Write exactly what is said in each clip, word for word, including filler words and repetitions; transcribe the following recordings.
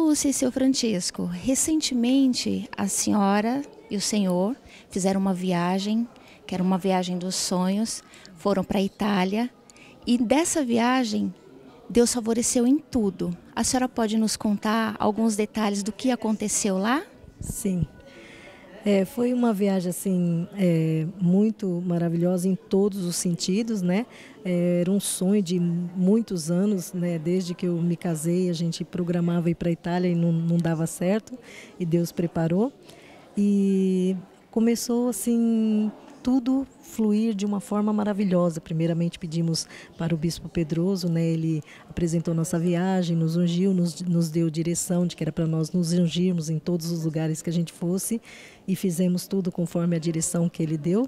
Lúcia e seu Francisco, recentemente a senhora e o senhor fizeram uma viagem, que era uma viagem dos sonhos, foram para a Itália e dessa viagem Deus favoreceu em tudo. A senhora pode nos contar alguns detalhes do que aconteceu lá? Sim. É, foi uma viagem assim é, muito maravilhosa em todos os sentidos, né? É, era um sonho de muitos anos, né? Desde que eu me casei, a gente programava ir para a Itália e não, não dava certo, e Deus preparou. E começou assim tudo fluir de uma forma maravilhosa. Primeiramente pedimos para o Bispo Pedroso, né? Ele apresentou nossa viagem, nos ungiu, nos, nos deu direção de que era para nós nos ungirmos em todos os lugares que a gente fosse, e fizemos tudo conforme a direção que ele deu.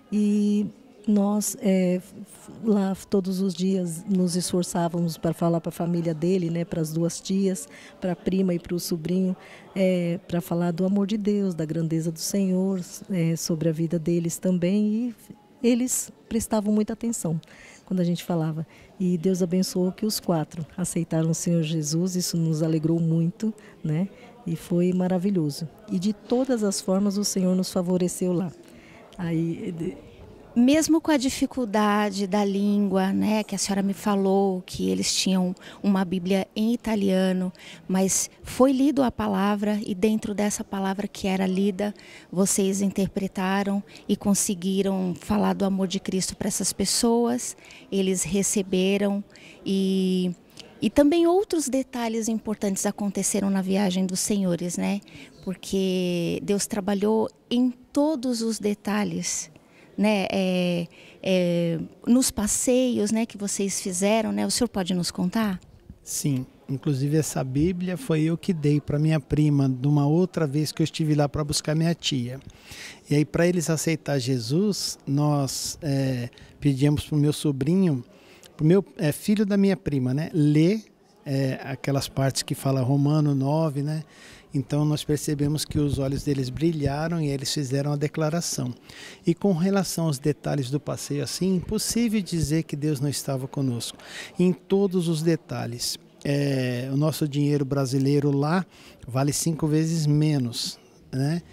E nós é, lá todos os dias nos esforçávamos para falar para a família dele, né, para as duas tias, para a prima e para o sobrinho, é, para falar do amor de Deus, da grandeza do Senhor, é, sobre a vida deles também, e eles prestavam muita atenção quando a gente falava. E Deus abençoou que os quatro aceitaram o Senhor Jesus, isso nos alegrou muito, né, e foi maravilhoso. E de todas as formas o Senhor nos favoreceu lá. Aí... Mesmo com a dificuldade da língua, né, que a senhora me falou, que eles tinham uma Bíblia em italiano, mas foi lido a palavra e dentro dessa palavra que era lida, vocês interpretaram e conseguiram falar do amor de Cristo para essas pessoas, eles receberam e... E também outros detalhes importantes aconteceram na viagem dos senhores, né? Porque Deus trabalhou em todos os detalhes, né? É, é, nos passeios, né, que vocês fizeram, né? O senhor pode nos contar? Sim, inclusive essa Bíblia foi eu que dei para minha prima de uma outra vez que eu estive lá para buscar minha tia. E aí para eles aceitar Jesus, nós é, pedimos para o meu sobrinho, para o meu é, filho da minha prima, né, ler é, aquelas partes que fala Romano nove, né? Então nós percebemos que os olhos deles brilharam e eles fizeram a declaração. E com relação aos detalhes do passeio, assim, impossível dizer que Deus não estava conosco. Em todos os detalhes. É, o nosso dinheiro brasileiro lá vale cinco vezes menos, né?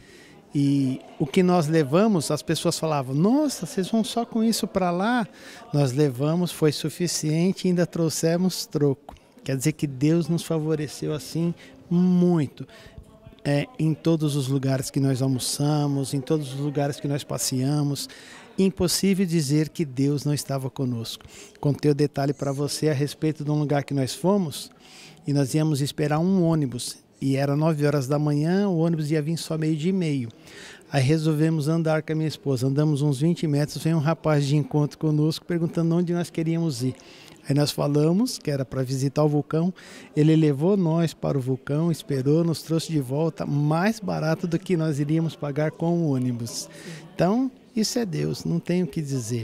E o que nós levamos, as pessoas falavam, nossa, vocês vão só com isso para lá? Nós levamos, foi suficiente e ainda trouxemos troco. Quer dizer que Deus nos favoreceu assim muito. É, em todos os lugares que nós almoçamos, em todos os lugares que nós passeamos. Impossível dizer que Deus não estava conosco. Contei o detalhe para você a respeito de um lugar que nós fomos e nós íamos esperar um ônibus. E era nove horas da manhã, o ônibus ia vir só meio dia e meio. Aí resolvemos andar com a minha esposa. Andamos uns vinte metros, veio um rapaz de encontro conosco perguntando onde nós queríamos ir. Aí nós falamos que era para visitar o vulcão. Ele levou nós para o vulcão, esperou, nos trouxe de volta, mais barato do que nós iríamos pagar com o ônibus. Então, isso é Deus, não tenho o que dizer.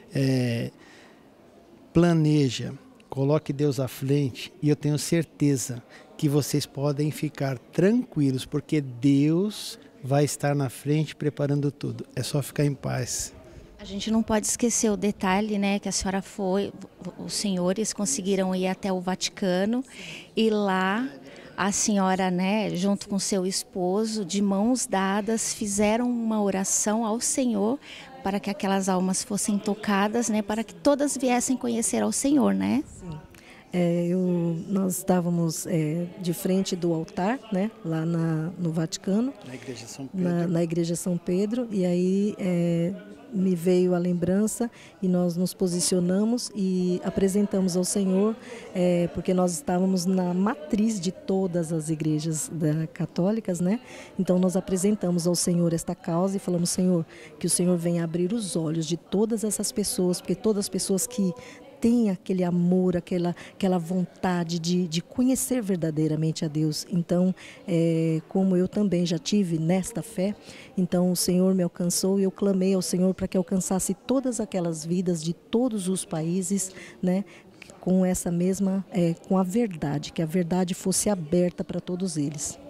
É, planeja, coloque Deus à frente e eu tenho certeza que vocês podem ficar tranquilos, porque Deus vai estar na frente preparando tudo. É só ficar em paz. A gente não pode esquecer o detalhe, né, que a senhora foi, os senhores conseguiram ir até o Vaticano e lá a senhora, né, junto com seu esposo, de mãos dadas, fizeram uma oração ao Senhor para que aquelas almas fossem tocadas, né, para que todas viessem conhecer ao Senhor, né? Sim. É, eu, nós estávamos é, de frente do altar, né, lá na, no Vaticano, na Igreja São Pedro, na, na Igreja São Pedro, e aí é, me veio a lembrança e nós nos posicionamos e apresentamos ao Senhor, é, porque nós estávamos na matriz de todas as igrejas da, católicas, né? Então nós apresentamos ao Senhor esta causa e falamos, Senhor, que o Senhor venha abrir os olhos de todas essas pessoas, porque todas as pessoas que tem aquele amor, aquela, aquela vontade de, de conhecer verdadeiramente a Deus. Então, é, como eu também já tive nesta fé, então o Senhor me alcançou e eu clamei ao Senhor para que alcançasse todas aquelas vidas de todos os países, né, com essa mesma, é, com a verdade, que a verdade fosse aberta para todos eles.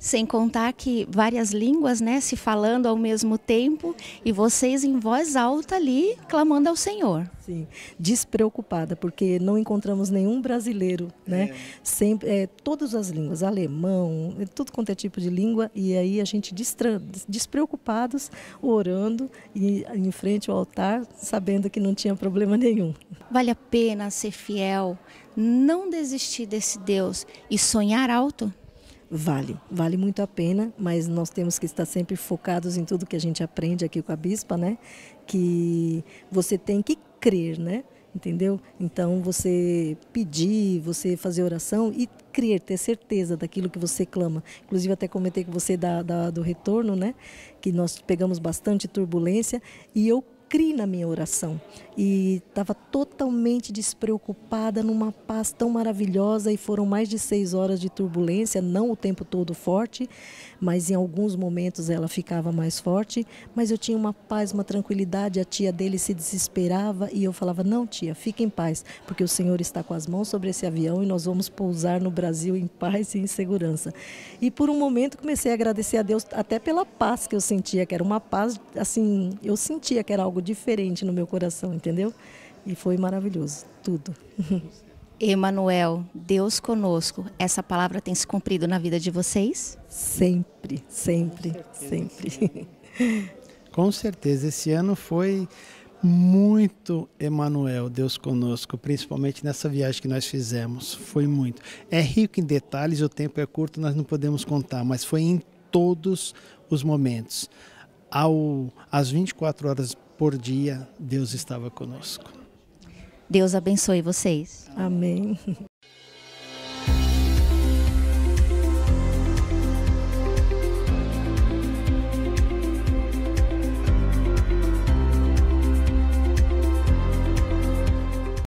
Sem contar que várias línguas, né, se falando ao mesmo tempo e vocês em voz alta ali clamando ao Senhor. Sim, despreocupada, porque não encontramos nenhum brasileiro, né? É. Sempre, é, todas as línguas, alemão, tudo quanto é tipo de língua, e aí a gente distra, despreocupados, orando e em frente ao altar, sabendo que não tinha problema nenhum. Vale a pena ser fiel, não desistir desse Deus e sonhar alto? Vale, vale muito a pena, mas nós temos que estar sempre focados em tudo que a gente aprende aqui com a Bispa, né? Que você tem que crer, né? Entendeu? Então, você pedir, você fazer oração e crer, ter certeza daquilo que você clama. Inclusive, até comentei com você da, da, do retorno, né? Que nós pegamos bastante turbulência e eu criei na minha oração e estava totalmente despreocupada, numa paz tão maravilhosa, e foram mais de seis horas de turbulência, não o tempo todo forte, mas em alguns momentos ela ficava mais forte, mas eu tinha uma paz, uma tranquilidade. A tia dele se desesperava e eu falava: não, tia, fique em paz, porque o Senhor está com as mãos sobre esse avião e nós vamos pousar no Brasil em paz e em segurança. E por um momento comecei a agradecer a Deus até pela paz que eu sentia, que era uma paz, assim, eu sentia que era algo diferente no meu coração, entendeu? E foi maravilhoso, tudo. Emanuel, Deus conosco, essa palavra tem se cumprido na vida de vocês? Sempre, sempre, sempre. Com certeza, esse ano foi muito Emanuel, Deus conosco, principalmente nessa viagem que nós fizemos, foi muito. É rico em detalhes, o tempo é curto, nós não podemos contar, mas foi em todos os momentos. Ao, às vinte e quatro horas por dia, Deus estava conosco. Deus abençoe vocês. Amém.